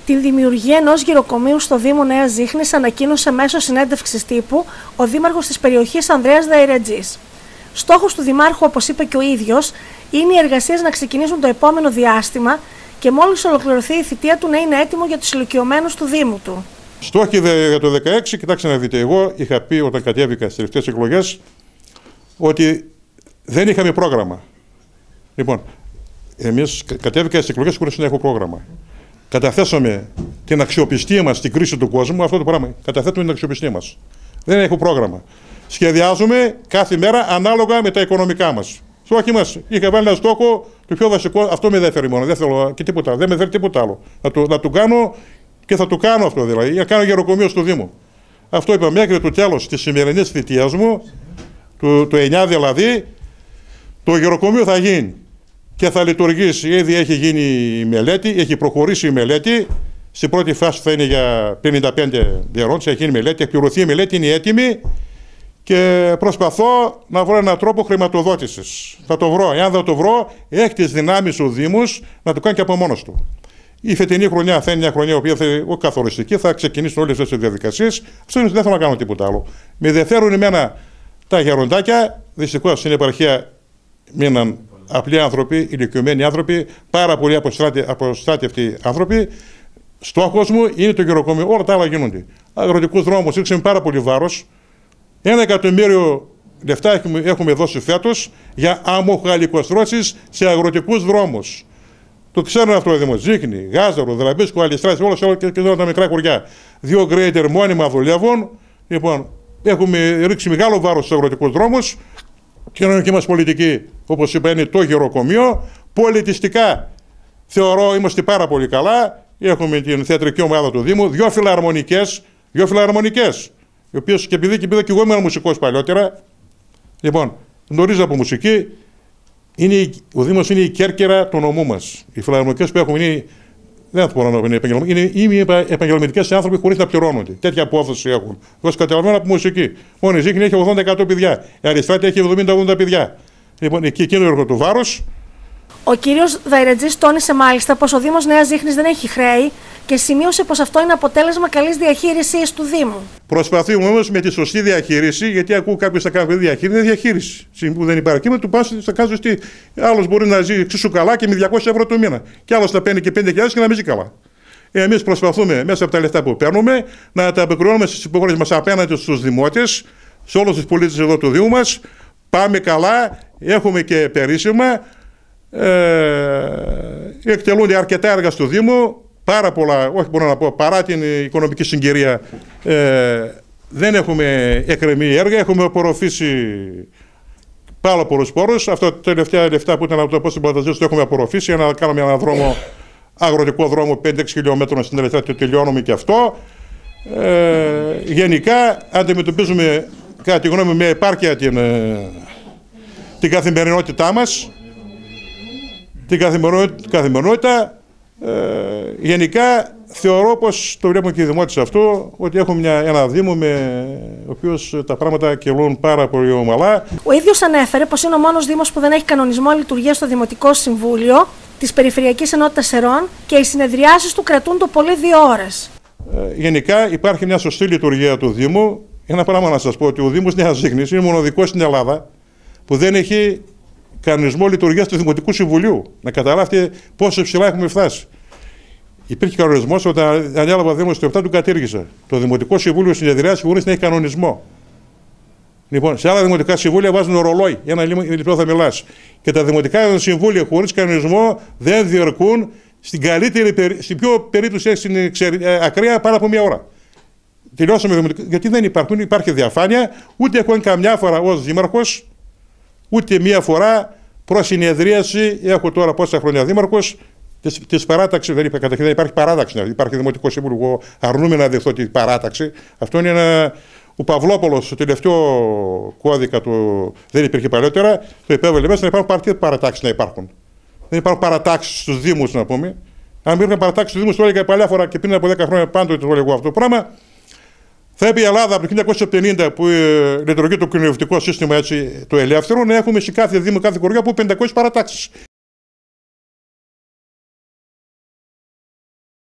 Την δημιουργία ενός γεροκομείου στο Δήμο Νέας Ζίχνης ανακοίνωσε μέσω συνέντευξης τύπου ο δήμαρχος της περιοχής Ανδρέας Δαϊρετζής. Στόχος του Δημάρχου, όπως είπε και ο ίδιος, είναι οι εργασίες να ξεκινήσουν το επόμενο διάστημα και μόλις ολοκληρωθεί η θητεία του να είναι έτοιμο για τους ηλικιωμένους του Δήμου του. Στόχοι για το 2016, κοιτάξτε να δείτε, εγώ είχα πει όταν κατέβηκα στις τελευταίες εκλογές ότι δεν είχαμε πρόγραμμα. Λοιπόν, εμείς κατέβηκα στις εκλογές χωρίς να έχω πρόγραμμα. Καταθέσαμε την αξιοπιστία μας στην κρίση του κόσμου, αυτό το πράγμα. Καταθέτουμε την αξιοπιστία μας. Δεν έχω πρόγραμμα. Σχεδιάζουμε κάθε μέρα ανάλογα με τα οικονομικά μας. Στόχοι μας. Είχα βάλει ένα στόχο, το πιο βασικό, αυτό με ενδιαφέρει μόνο. Δεν θέλω και τίποτα, δεν με ενδιαφέρει τίποτα άλλο. Να το κάνω και θα το κάνω αυτό δηλαδή. Να κάνω γεροκομείο στο Δήμο. Αυτό είπα μέχρι το τέλος της σημερινής θητείας μου, το 9 δηλαδή, το γεροκομείο θα γίνει. Και θα λειτουργήσει. Ήδη έχει γίνει η μελέτη, έχει προχωρήσει η μελέτη. Στην πρώτη φάση θα είναι για 55 διαρρόντες, έχει γίνει η μελέτη, έχει πληρωθεί η μελέτη, είναι έτοιμη και προσπαθώ να βρω έναν τρόπο χρηματοδότησης. Θα το βρω. Εάν δεν το βρω, έχει τις δυνάμεις ο Δήμος να το κάνει και από μόνος του. Η φετινή χρονιά θα είναι μια χρονιά που θα είναι καθοριστική, θα ξεκινήσουν όλες αυτές τις διαδικασίες. Αυτό δεν θέλω να κάνω τίποτα άλλο. Με ενδιαφέρουν εμένα τα γεροντάκια, δυστυχώς στην επαρχία μείναν απλοί άνθρωποι, ηλικιωμένοι άνθρωποι, πάρα πολλοί αποστράτευτοι άνθρωποι. Στόχος μου είναι το γεροκομείο. Όλα τα άλλα γίνονται. Αγροτικούς δρόμους ρίξαμε πάρα πολύ βάρος. 1 εκατομμύριο λεφτά έχουμε δώσει φέτος για αμοχαλικοστρώσεις σε αγροτικούς δρόμους. Το ξέρουν αυτό ο Δήμος. Ζίχνη, Γάζαρο, Δραμπίσκο, Αλιστράς, όλα τα μικρά χωριά. 2 γκρέιτερ μόνιμα δουλεύουν. Λοιπόν, έχουμε ρίξει μεγάλο βάρος στους αγροτικούς δρόμους. Η κοινωνική μας πολιτική, όπως είπα, είναι το γεροκομείο. Πολιτιστικά θεωρώ είμαστε πάρα πολύ καλά. Έχουμε την θεατρική ομάδα του Δήμου, 2 φιλαρμονικές, οι οποίες και επειδή και εγώ ήμουν μουσικός παλιότερα, λοιπόν, γνωρίζω από μουσική, ο Δήμος είναι η κέρκυρα του νομού μας. Οι φιλαρμονικές που έχουμε είναι, δεν θα πω να είναι επαγγελματικές άνθρωποι χωρίς να πληρώνονται. Τέτοια απόδοση έχουν. Εγώ καταλαβαίνω από μουσική. Μόνο η Ζίχνη έχει 80% παιδιά. Η Αριστράτη έχει 70-80 παιδιά. Λοιπόν, εκεί εκείνο έρχεται το βάρος. Ο κύριος Δαϊρετζής τόνισε μάλιστα πως ο Δήμος Νέας Ζίχνης δεν έχει χρέη και σημείωσε πως αυτό είναι αποτέλεσμα καλής διαχείρισης του Δήμου. Προσπαθούμε όμως με τη σωστή διαχείριση, γιατί ακούω κάποιος θα κάνει διαχείριση, είναι διαχείριση. Που δεν υπάρχει. Και με του πας θα κάνει ότι άλλος μπορεί να ζει εξίσου καλά και με 200 ευρώ το μήνα. Και άλλος θα παίρνει και 5.000 και να μην ζει καλά. Εμείς προσπαθούμε μέσα από τα λεφτά που παίρνουμε να τα αποκρινούμε στις υποχρεώσεις μας απέναντι στους δημότες, σε όλους τους πολίτες εδώ του Δήμου μας. Πάμε καλά, έχουμε και περίσσημα. Εκτελούνται αρκετά έργα στο Δήμο, πάρα πολλά, όχι μπορώ να πω, παρά την οικονομική συγκυρία δεν έχουμε εκκρεμεί έργα, έχουμε απορροφήσει πάρα πολλούς πόρους. Αυτά τα τελευταία λεφτά που ήταν από το πόστο Πλαταζίου το έχουμε απορροφήσει, κάναμε έναν δρόμο, αγροτικό δρόμο 5-6 χιλιόμετρων στην Ελευθερία, το τελειώνουμε και αυτό. Γενικά αντιμετωπίζουμε κατά τη γνώμη με επάρκεια την καθημερινότητά μας. Την καθημερινότητα, γενικά θεωρώ πως το βλέπουμε και οι δημότες αυτό, ότι έχουμε ένα Δήμο ο οποίος τα πράγματα κυλούν πάρα πολύ ομαλά. Ο ίδιος ανέφερε πως είναι ο μόνος Δήμος που δεν έχει κανονισμό λειτουργίας στο Δημοτικό Συμβούλιο της Περιφερειακής Ενότητας Σερών και οι συνεδριάσεις του κρατούν το πολύ 2 ώρες. Γενικά υπάρχει μια σωστή λειτουργία του Δήμου. Ένα πράγμα να σας πω, ότι ο Δήμος Νέας Ζίχνης είναι μοναδικός στην Ελλάδα που δεν έχει κανονισμό λειτουργίας του Δημοτικού Συμβουλίου. Να καταλάβετε πόσο ψηλά έχουμε φτάσει. Υπήρχε κανονισμός όταν ανέλαβα Δήμος το 7 του κατήργησα. Το Δημοτικό Συμβούλιο συνεδριάζει χωρίς να έχει κανονισμό. Λοιπόν, σε άλλα δημοτικά συμβούλια βάζουν ρολόι, ένα λεπτό θα μιλάς. Και τα δημοτικά συμβούλια χωρίς κανονισμό δεν διαρκούν στην πιο περίπτωση στην ακραία πάρα από 1 ώρα. Τελειώσαμε δημοτικά, γιατί δεν υπάρχει διαφάνεια, ούτε έχω καμιά φορά ως δήμαρχος. Ούτε 1 φορά προς συνεδρίαση, έχω τώρα πόσα χρόνια δήμαρχος, της παράταξης, καταρχήν δεν υπάρχει παράταξη, υπάρχει Δημοτικό Σύμβουλο, εγώ αρνούμαι να δεχθώ την παράταξη. Αυτό είναι ο Παυλόπολος, στο τελευταίο κώδικα του, δεν υπήρχε παλιότερα, το υπέβαλε μέσα να υπάρχουν partidas παρατάξεις να υπάρχουν. Δεν υπάρχουν παρατάξεις στους Δήμους, να πούμε. Αν υπήρχαν παρατάξεις στους Δήμους, το έλεγα παλιά φορά και πριν από 10 χρόνια πάντοτε το έλεγα αυτό το πράγμα. Θα έπρεπε η Ελλάδα από το 1950 που λειτουργεί το κοινοβουλευτικό σύστημα έτσι, το ελεύθερο, να έχουμε σε κάθε Δήμο, κάθε χωριό από 500 παρατάξεις.